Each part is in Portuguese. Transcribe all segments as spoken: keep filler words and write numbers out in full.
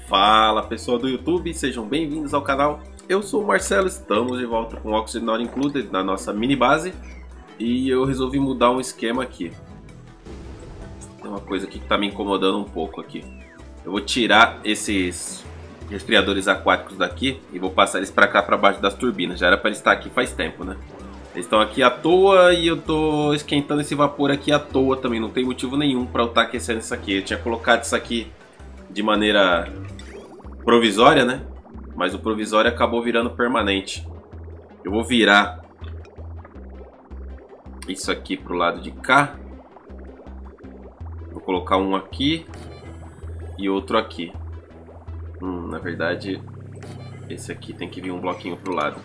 Fala pessoal do YouTube, sejam bem-vindos ao canal. Eu sou o Marcelo, estamos de volta com Oxygen Not Included na nossa mini base. E eu resolvi mudar um esquema aqui. Tem uma coisa aqui que está me incomodando um pouco aqui. Eu vou tirar esses resfriadores aquáticos daqui e vou passar eles para cá, para baixo das turbinas. Já era para eles estar aqui faz tempo, né? Eles estão aqui à toa e eu tô esquentando esse vapor aqui à toa também. Não tem motivo nenhum para eu estar aquecendo isso aqui. Eu tinha colocado isso aqui de maneira provisória, né? Mas o provisório acabou virando permanente. Eu vou virar isso aqui pro lado de cá. Vou colocar um aqui e outro aqui. Hum, na verdade, esse aqui tem que vir um bloquinho pro lado.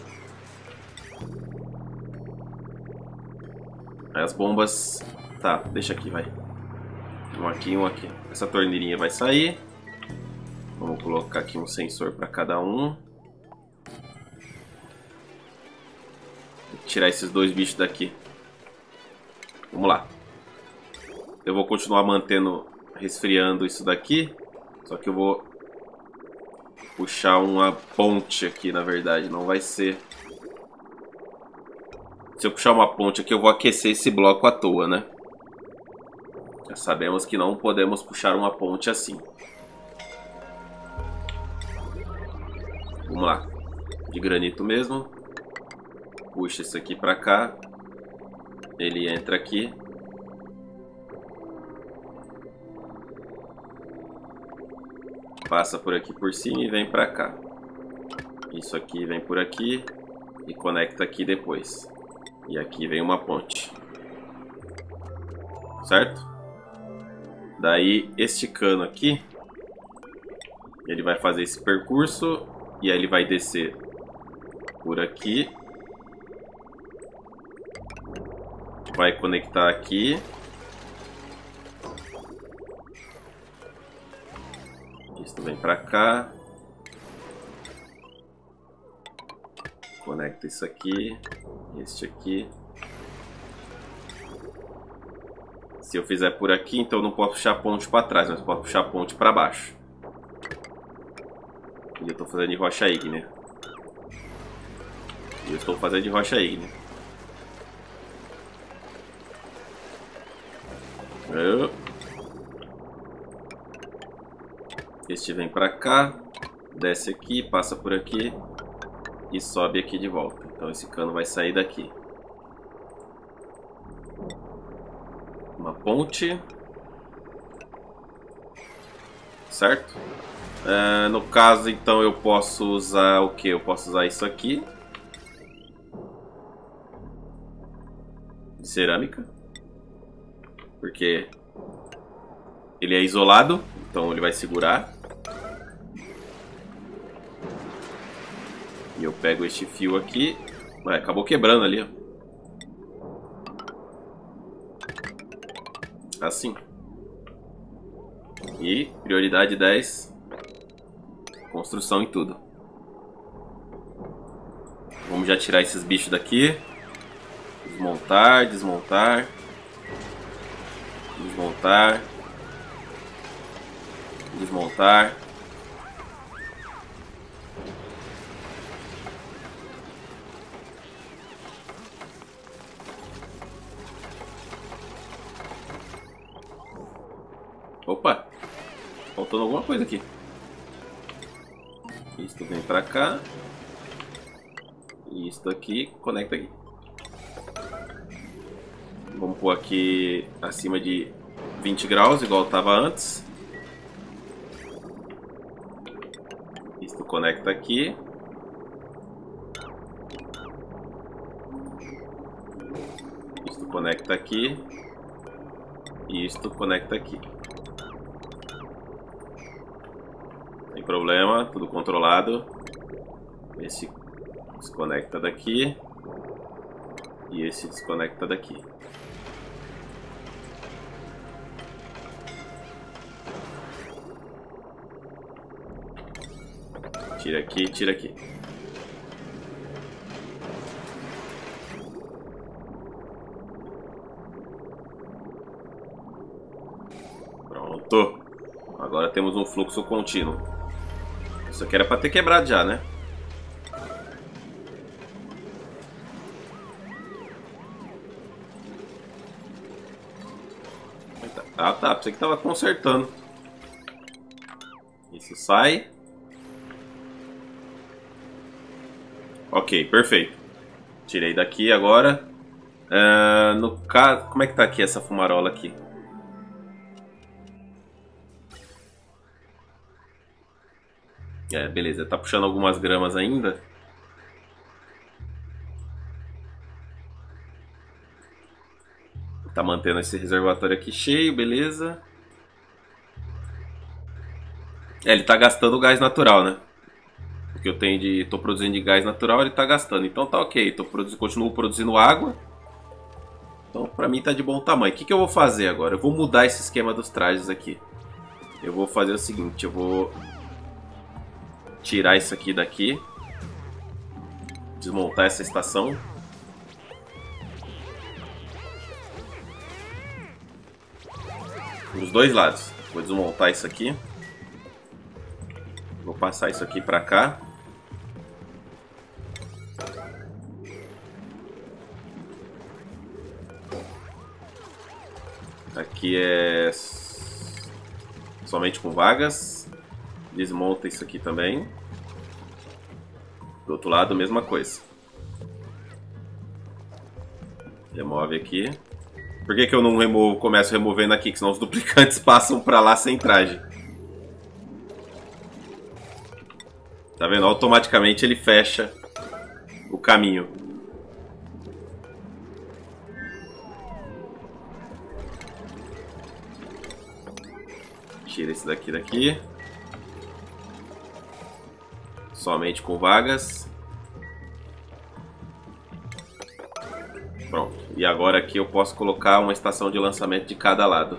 Aí as bombas... Tá, deixa aqui, vai. Um aqui e um aqui. Essa torneirinha vai sair. Vamos colocar aqui um sensor para cada um. Vou tirar esses dois bichos daqui. Vamos lá. Eu vou continuar mantendo, resfriando isso daqui. Só que eu vou puxar uma ponte aqui, na verdade. Não vai ser... Se eu puxar uma ponte aqui, eu vou aquecer esse bloco à toa, né? Já sabemos que não podemos puxar uma ponte assim. Vamos lá. De granito mesmo. Puxa isso aqui pra cá. Ele entra aqui. Passa por aqui por cima e vem pra cá. Isso aqui vem por aqui e conecta aqui depois. E aqui vem uma ponte. Certo? Daí este cano aqui, ele vai fazer esse percurso e aí ele vai descer por aqui. Vai conectar aqui. Isso vem pra cá. Conecta isso aqui. Este aqui. Se eu fizer por aqui, então eu não posso puxar a ponte para trás, mas posso puxar a ponte para baixo. E eu estou fazendo de rocha ígnea. E eu estou fazendo de rocha ígnea. Eu... Este vem para cá, desce aqui, passa por aqui e sobe aqui de volta. Então esse cano vai sair daqui. Uma ponte. Certo? Uh, no caso, então, eu posso usar o que? Eu posso usar isso aqui. De cerâmica. Porque ele é isolado, então ele vai segurar. E eu pego este fio aqui. Ué, acabou quebrando ali, ó. Assim. E prioridade dez. Construção em tudo. Vamos já tirar esses bichos daqui. Desmontar, desmontar. Desmontar. Desmontar. Opa! Faltando alguma coisa aqui. Isto vem pra cá. E isto aqui conecta aqui. Vamos pôr aqui acima de vinte graus, igual estava antes. Isto conecta aqui. Isto conecta aqui. E isto conecta aqui. Sem problema, tudo controlado. Esse desconecta daqui. E esse desconecta daqui. Tira aqui, tira aqui. Pronto. Agora temos um fluxo contínuo. Isso aqui era pra ter quebrado já, né? Ah tá, pensei que tava consertando. Isso sai. Ok, perfeito. Tirei daqui agora. Uh, no caso, como é que tá aqui essa fumarola aqui? É, beleza, tá puxando algumas gramas ainda. Tá mantendo esse reservatório aqui cheio, beleza. É, ele tá gastando gás natural, né? O que eu tenho de... tô produzindo de gás natural, ele tá gastando. Então tá ok, tô produzindo, continuo produzindo água. Então pra mim tá de bom tamanho. O que, que eu vou fazer agora? Eu vou mudar esse esquema dos trajes aqui. Eu vou fazer o seguinte, eu vou... tirar isso aqui daqui. Desmontar essa estação. Dos dois lados. Vou desmontar isso aqui. Vou passar isso aqui pra cá. Aqui é somente com vagas. Desmonta isso aqui também. Do outro lado, mesma coisa. Remove aqui. Por que que eu não removo, começo removendo aqui? Que senão os duplicantes passam pra lá sem traje. Tá vendo? Automaticamente ele fecha o caminho. Tira esse daqui daqui. Somente com vagas. Pronto. E agora aqui eu posso colocar uma estação de lançamento de cada lado.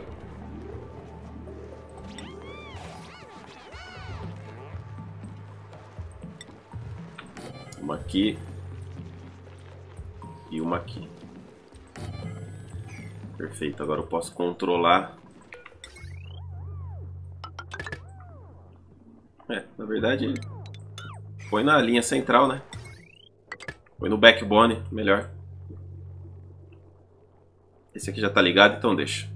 Uma aqui. E uma aqui. Perfeito. Agora eu posso controlar. É, na verdade... põe na linha central, né? Põe no backbone, melhor. Esse aqui já tá ligado, então deixa.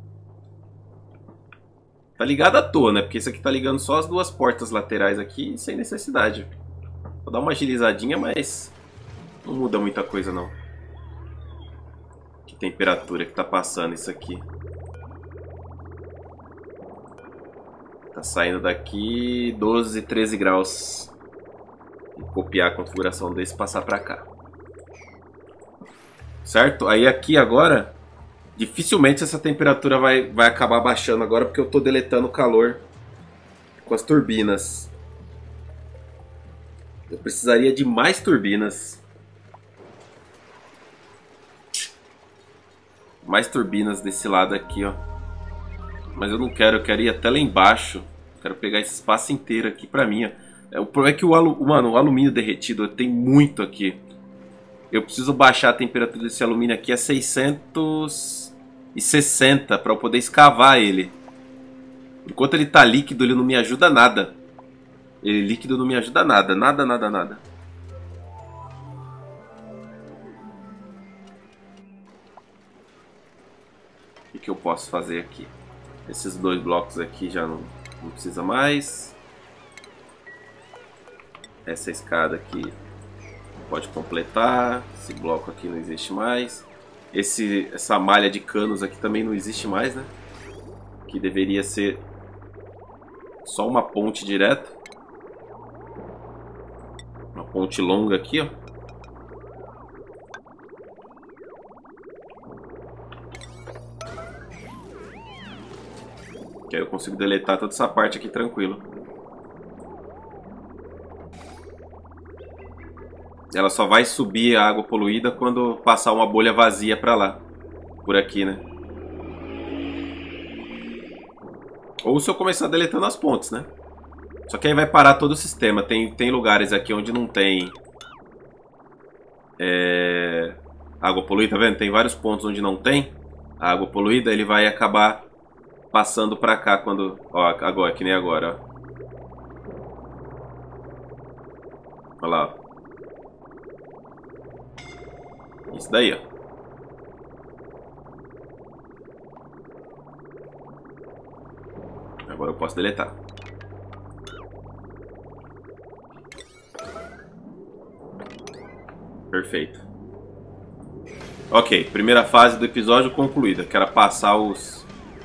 Tá ligado à toa, né? Porque esse aqui tá ligando só as duas portas laterais aqui, sem necessidade. Vou dar uma agilizadinha, mas não muda muita coisa, não. Que temperatura que tá passando isso aqui. Tá saindo daqui doze, treze graus. Vou copiar a configuração desse e passar pra cá. Certo? Aí aqui agora, dificilmente essa temperatura vai, vai acabar baixando agora, porque eu tô deletando o calor com as turbinas. Eu precisaria de mais turbinas. Mais turbinas desse lado aqui, ó. Mas eu não quero, eu quero ir até lá embaixo. Quero pegar esse espaço inteiro aqui pra mim, ó. O problema é que o, alu... Mano, o alumínio derretido tem muito aqui. Eu preciso baixar a temperatura desse alumínio aqui a seiscentos e sessenta para eu poder escavar ele. Enquanto ele tá líquido, ele não me ajuda nada. Ele líquido não me ajuda nada. Nada, nada, nada. O que, que eu posso fazer aqui? Esses dois blocos aqui já não, não precisa mais. Essa escada aqui pode completar. Esse bloco aqui não existe mais. Esse, essa malha de canos aqui também não existe mais, né? Que deveria ser só uma ponte direta. Uma ponte longa aqui, ó. Que aí eu consigo deletar toda essa parte aqui tranquilo. Ela só vai subir a água poluída quando passar uma bolha vazia pra lá. Por aqui, né? Ou se eu começar deletando as pontes, né? Só que aí vai parar todo o sistema. Tem, tem lugares aqui onde não tem é, água poluída, tá vendo? Tem vários pontos onde não tem a água poluída. Ele vai acabar passando pra cá quando... Ó, agora, que nem agora, ó. Olha lá. Isso daí, ó. Agora eu posso deletar. Perfeito. Ok, primeira fase do episódio concluída, que era passar os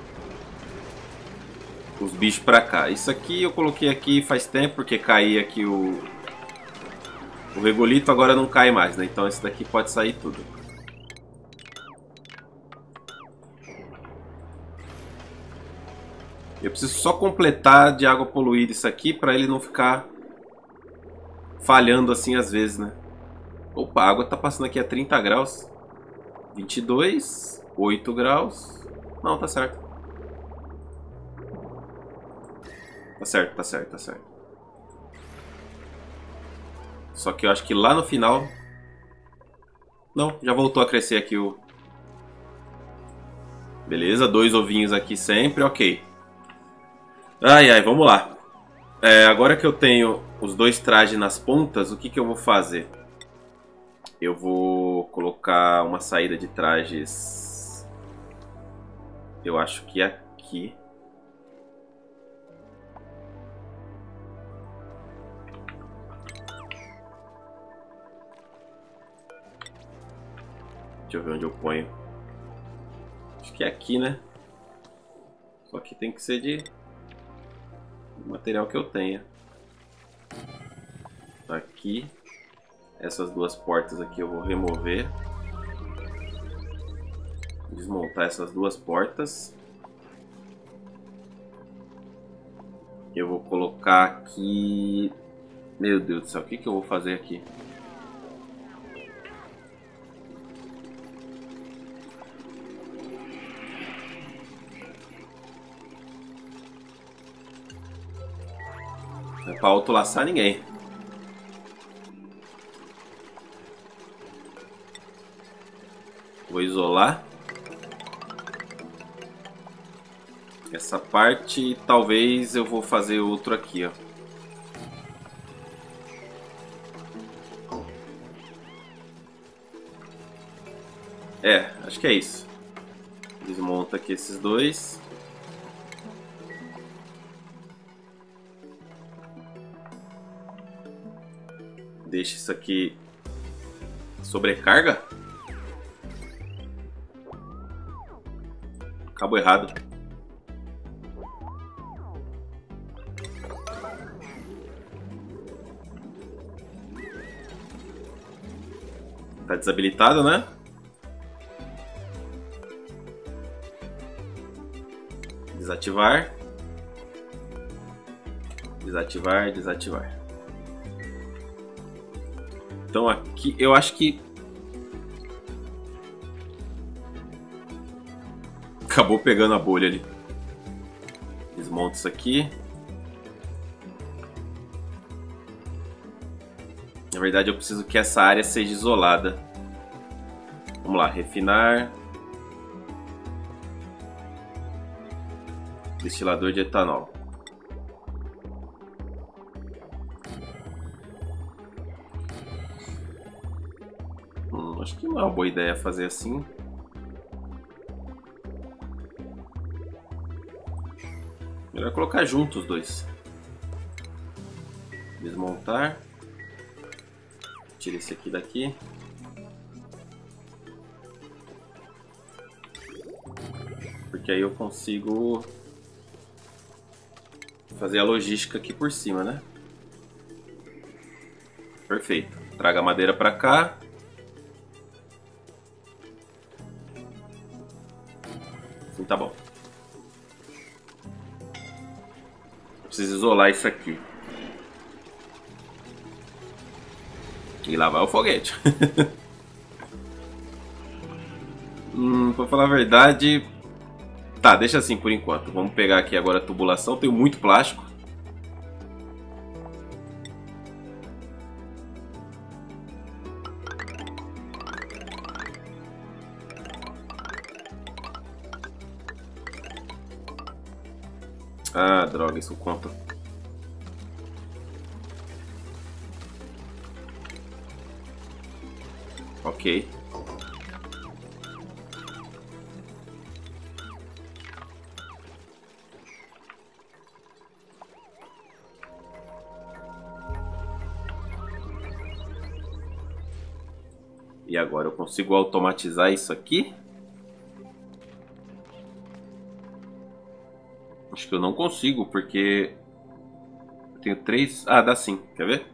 os bichos pra cá. Isso aqui eu coloquei aqui faz tempo, porque caía aqui o o regolito, agora não cai mais, né? Então esse daqui pode sair tudo. Eu preciso só completar de água poluída isso aqui para ele não ficar falhando assim às vezes, né? Opa, a água tá passando aqui a trinta graus. vinte e dois, oito graus. Não, tá certo. Tá certo, tá certo, tá certo. Só que eu acho que lá no final... Não, já voltou a crescer aqui o... Beleza, dois ovinhos aqui sempre, ok. Ai, ai, vamos lá. É, agora que eu tenho os dois trajes nas pontas, o que, que eu vou fazer? Eu vou colocar uma saída de trajes... Eu acho que aqui... Deixa eu ver onde eu ponho. Acho que é aqui, né? Só que tem que ser de do material que eu tenha. Aqui. Essas duas portas aqui eu vou remover. Desmontar essas duas portas. Eu vou colocar aqui... Meu Deus do céu, o que, que eu vou fazer aqui? Não é pra autolaçar ninguém. Vou isolar. Essa parte, talvez eu vou fazer outro aqui, ó. É, acho que é isso. Desmonta aqui esses dois. Deixa isso aqui sobrecarga. Cabo errado. Tá desabilitado, né? Desativar. Desativar, desativar. Então aqui eu acho que acabou pegando a bolha ali. Desmonta isso aqui. Na verdade eu preciso que essa área seja isolada. Vamos lá, refinar. Destilador de etanol. Hum, acho que não é uma boa ideia fazer assim. Melhor colocar juntos os dois. Desmontar. Tira esse aqui daqui. Porque aí eu consigo fazer a logística aqui por cima, né? Perfeito. Traga a madeira para cá. Assim tá bom. Preciso isolar isso aqui. E lá vai o foguete. hum, pra falar a verdade... Tá, deixa assim por enquanto. Vamos pegar aqui agora a tubulação. Tenho muito plástico. Ah, droga, isso conta. Ok. E agora eu consigo automatizar isso aqui? Acho que eu não consigo, porque eu tenho três... Ah, dá sim. Quer ver?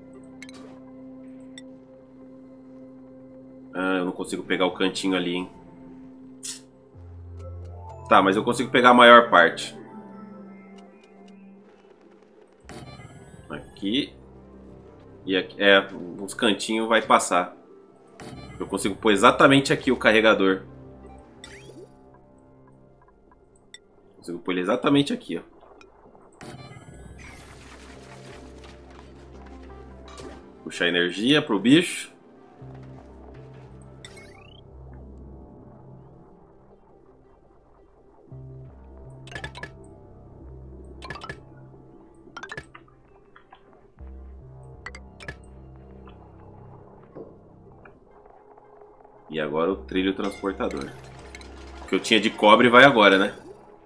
Ah, eu não consigo pegar o cantinho ali, hein? Tá, mas eu consigo pegar a maior parte. Aqui. E aqui. É, uns cantinhos vai passar. Eu consigo pôr exatamente aqui o carregador. Consigo pôr ele exatamente aqui, ó. Puxar energia pro bicho. E agora o trilho transportador. O que eu tinha de cobre vai agora, né?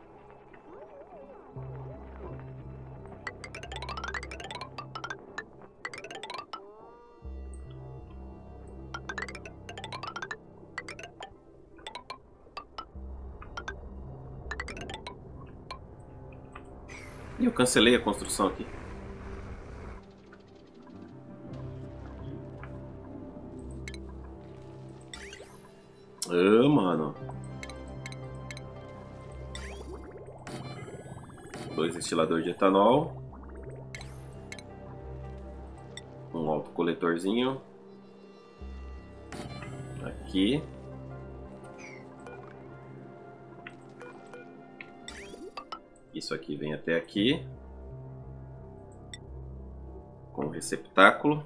E eu cancelei a construção aqui. Ah, mano. Dois destiladores de etanol. Um autocoletorzinho. Aqui. Isso aqui vem até aqui. Com o receptáculo.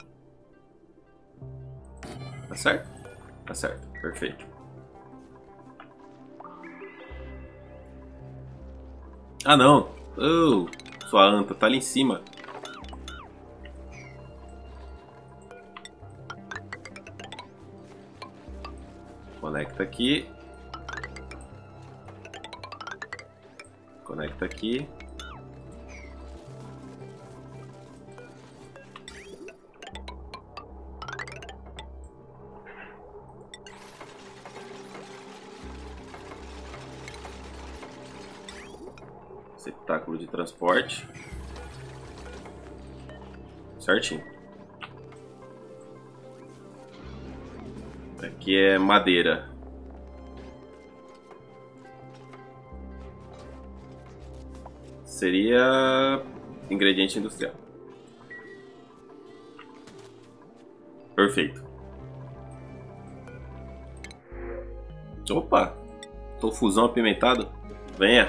Tá certo? Tá certo. Perfeito. Ah, não. Oh, sua anta tá ali em cima. Conecta aqui. Conecta aqui. Receptáculo de transporte. Certinho. Aqui é madeira. Seria ingrediente industrial. Perfeito. Opa! Tofuzão apimentado. Venha.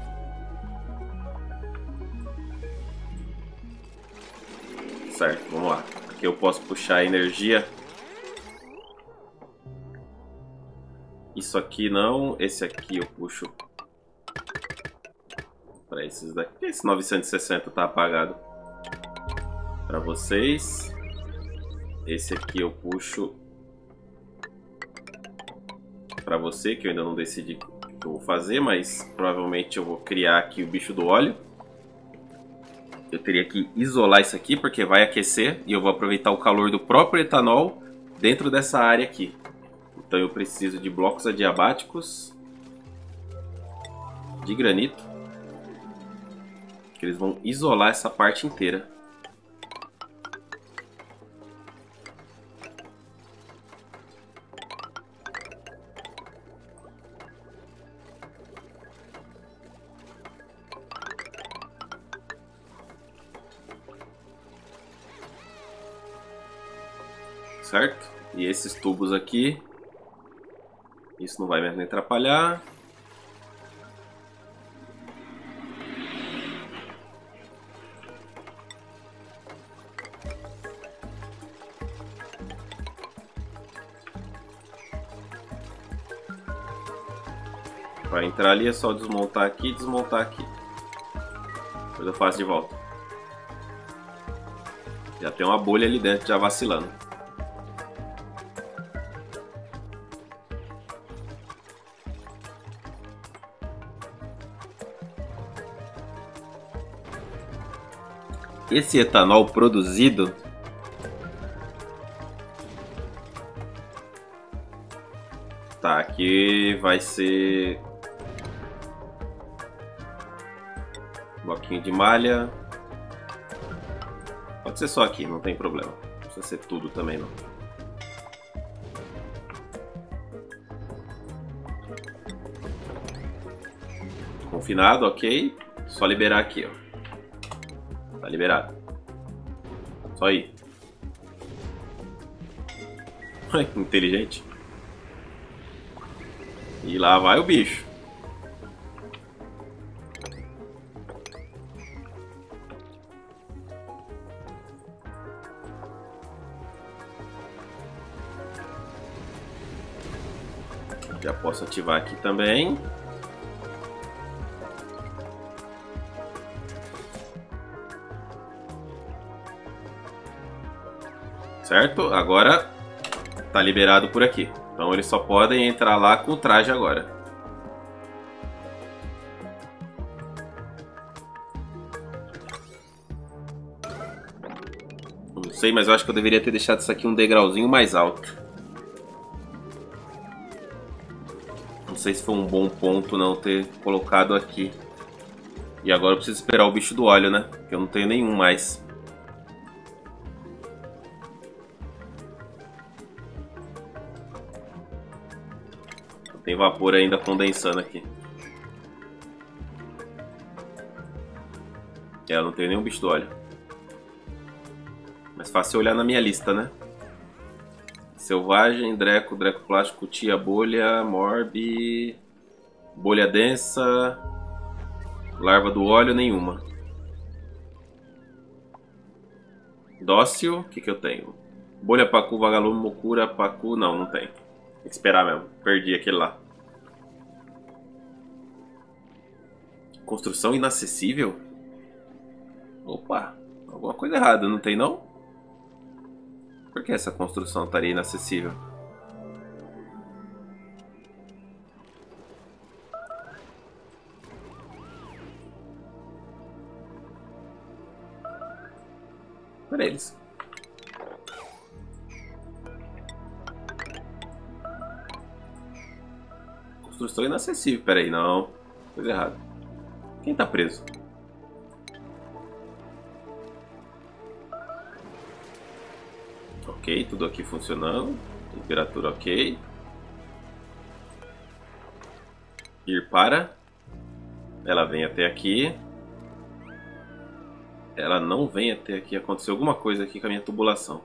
Certo, vamos lá. Aqui eu posso puxar energia. Isso aqui não. Esse aqui eu puxo para esses daqui. Esse novecentos e sessenta tá apagado. Para vocês. Esse aqui eu puxo para você, que eu ainda não decidi o que eu vou fazer, mas provavelmente eu vou criar aqui o bicho do óleo. Eu teria que isolar isso aqui porque vai aquecer e eu vou aproveitar o calor do próprio etanol dentro dessa área aqui. Então eu preciso de blocos adiabáticos de granito, que eles vão isolar essa parte inteira. Certo? E esses tubos aqui, isso não vai me atrapalhar. Vai entrar ali, é só desmontar aqui e desmontar aqui. Depois eu faço de volta. Já tem uma bolha ali dentro já vacilando. Esse etanol produzido tá, aqui vai ser bloquinho de malha. Pode ser só aqui, não tem problema. Não precisa ser tudo também não. Confinado, ok. Só liberar aqui, ó. Tá liberado. Só ir. Inteligente. E lá vai o bicho. Já posso ativar aqui também. Certo? Agora tá liberado por aqui. Então eles só podem entrar lá com o traje agora. Não sei, mas eu acho que eu deveria ter deixado isso aqui um degrauzinho mais alto. Não sei se foi um bom ponto não ter colocado aqui. E agora eu preciso esperar o bicho do óleo, né? Porque eu não tenho nenhum mais. Tem vapor ainda condensando aqui. É, eu não tenho nenhum bicho do óleo. Mais fácil olhar na minha lista, né? Selvagem, Dreco, Dreco Plástico, Tia Bolha, Morb, Bolha Densa, Larva do Óleo, nenhuma. Dócil, o que que eu tenho? Bolha, Pacu, Vagalume, Mocura, Pacu, não, não tem. Tem que esperar mesmo, perdi aquele lá. Construção inacessível? Opa, alguma coisa errada, não tem não? Por que essa construção estaria inacessível? Para eles. Construção inacessível. Pera aí, não. Coisa errada. Quem tá preso? Ok, tudo aqui funcionando. Temperatura ok. Ir para. Ela vem até aqui. Ela não vem até aqui. Aconteceu alguma coisa aqui com a minha tubulação.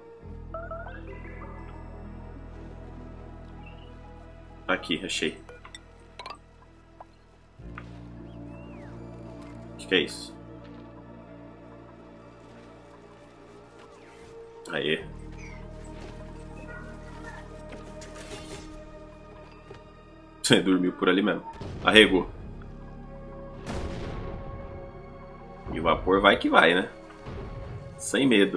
Aqui, achei. Acho que é isso. Aê. Você dormiu por ali mesmo. Arregou. E o vapor vai que vai, né? Sem medo.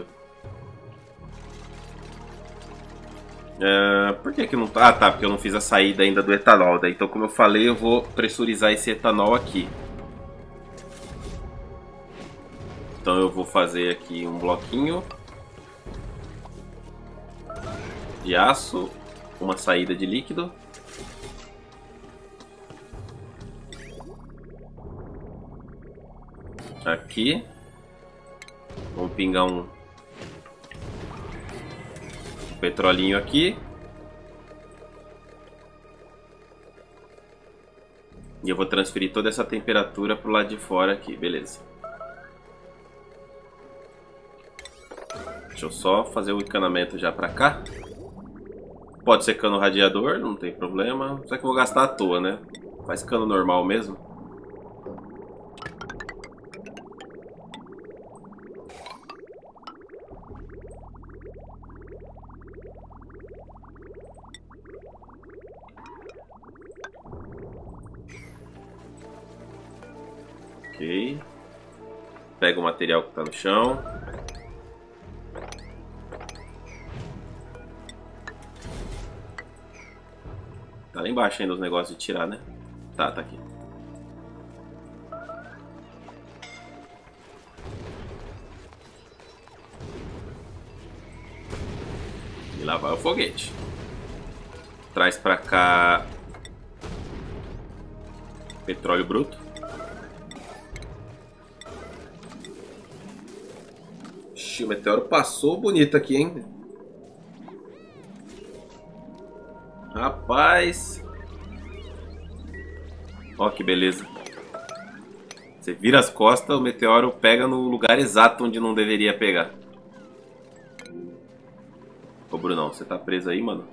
É, por que que não tá? Ah, tá, porque eu não fiz a saída ainda do etanol. Daí, então, como eu falei, eu vou pressurizar esse etanol aqui. Então eu vou fazer aqui um bloquinho de aço, uma saída de líquido. Aqui. Vamos pingar um, um petrolinho aqui. E eu vou transferir toda essa temperatura para o lado de fora aqui, beleza. Deixa eu só fazer o encanamento já para cá. Pode ser cano radiador, não tem problema. Só que eu vou gastar à toa, né? Faz cano normal mesmo. Ok. Pega o material que está no chão. Tá lá embaixo ainda os negócios de tirar, né? Tá, tá aqui. lá vai o foguete. Traz pra cá petróleo bruto. Ixi, o meteoro passou bonito aqui, hein? Rapaz. Ó que beleza. Você vira as costas, o meteoro pega no lugar exato onde não deveria pegar. Ô Brunão, você tá preso aí, mano?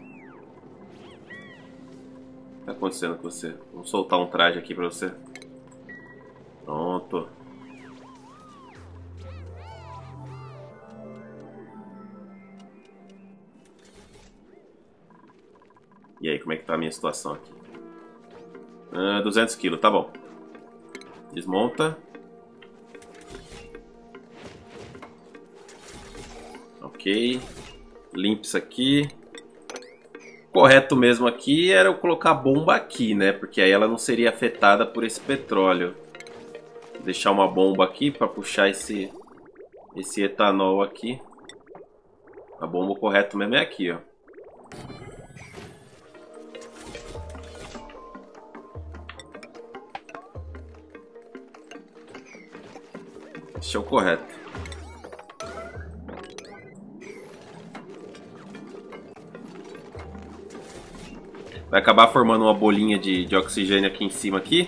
O que tá acontecendo com você? Vamos soltar um traje aqui pra você. Pronto. E aí, como é que tá a minha situação aqui? Ah, duzentos quilos, tá bom. Desmonta. Ok. Limpa isso aqui. Correto mesmo aqui era eu colocar a bomba aqui, né? Porque aí ela não seria afetada por esse petróleo. Vou deixar uma bomba aqui para puxar esse, esse etanol aqui. A bomba correto mesmo é aqui, ó. Esse é o correto. Vai acabar formando uma bolinha de, de oxigênio aqui em cima aqui.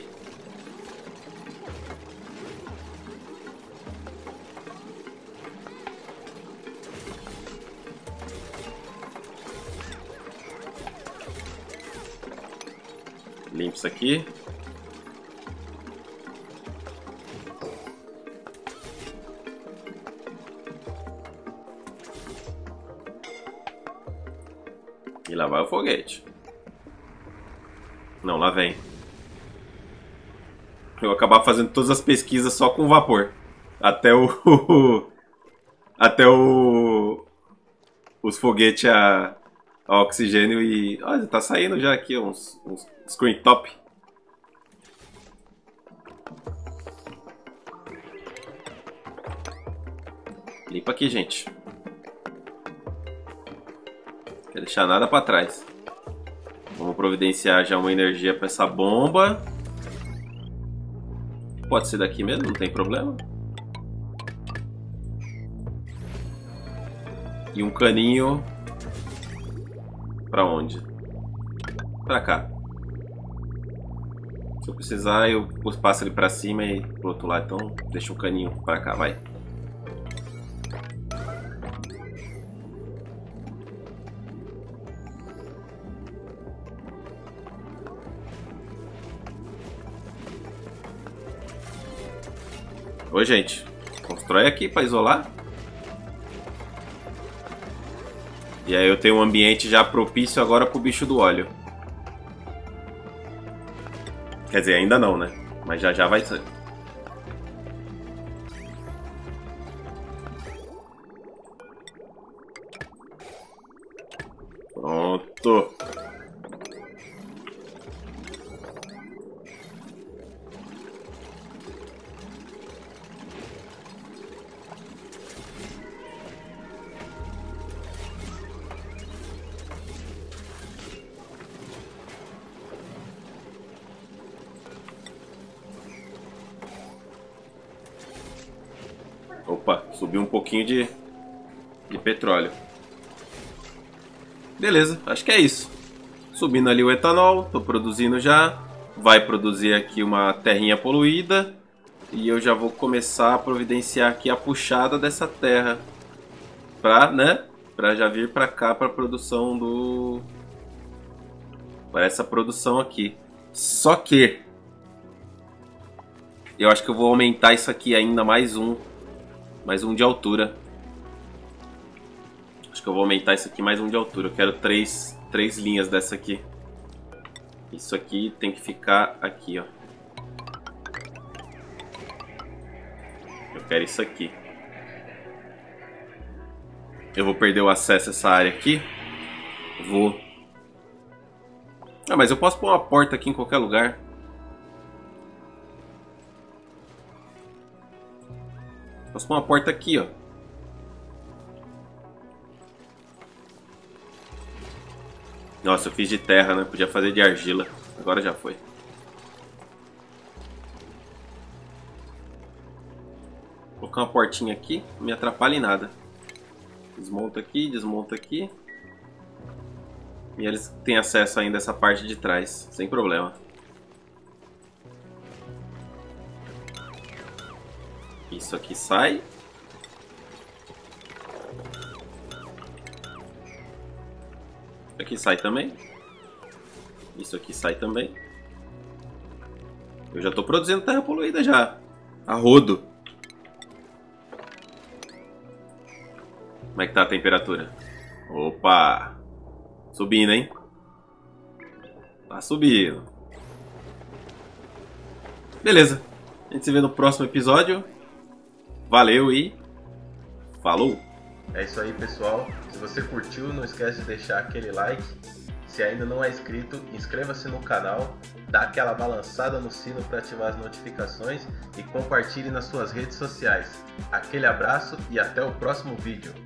Limpa isso aqui. E lá vai o foguete. Não, lá vem. Eu vou acabar fazendo todas as pesquisas só com vapor. Até o... até o... os foguetes a, a oxigênio e... Olha, tá saindo já aqui uns, uns screen top. Limpa aqui, gente. Não quer deixar nada pra trás. Vamos providenciar já uma energia para essa bomba. Pode ser daqui mesmo, não tem problema. E um caninho para onde? Para cá. Se eu precisar, eu passo ele para cima e pro outro lado. Então, deixa um caninho para cá, vai. Ô, gente, constrói aqui para isolar. E aí eu tenho um ambiente já propício agora pro bicho do óleo. Quer dizer, ainda não, né? Mas já já vai ser. Pronto. Opa, subiu um pouquinho de, de petróleo. Beleza, acho que é isso. Subindo ali o etanol, tô produzindo já. Vai produzir aqui uma terrinha poluída. E eu já vou começar a providenciar aqui a puxada dessa terra. Pra, né? Pra já vir pra cá pra produção do... Para essa produção aqui. Só que... eu acho que eu vou aumentar isso aqui ainda mais um. Mais um de altura. Acho que eu vou aumentar isso aqui mais um de altura. Eu quero três, três linhas dessa aqui. Isso aqui tem que ficar aqui, ó. Eu quero isso aqui. Eu vou perder o acesso a essa área aqui. Vou. Ah, mas eu posso pôr uma porta aqui em qualquer lugar. Posso pôr uma porta aqui, ó. Nossa, eu fiz de terra, né? Podia fazer de argila. Agora já foi. Vou colocar uma portinha aqui, não me atrapalha em nada. Desmonta aqui, desmonta aqui. E eles têm acesso ainda a essa parte de trás, sem problema. Isso aqui sai. Isso aqui sai também. Isso aqui sai também. Eu já estou produzindo terra poluída já. A rodo. Como é que tá a temperatura? Opa! Subindo, hein? Tá subindo. Beleza. A gente se vê no próximo episódio. Valeu e falou! É isso aí, pessoal. Se você curtiu, não esquece de deixar aquele like. Se ainda não é inscrito, inscreva-se no canal, dá aquela balançada no sino para ativar as notificações e compartilhe nas suas redes sociais. Aquele abraço e até o próximo vídeo.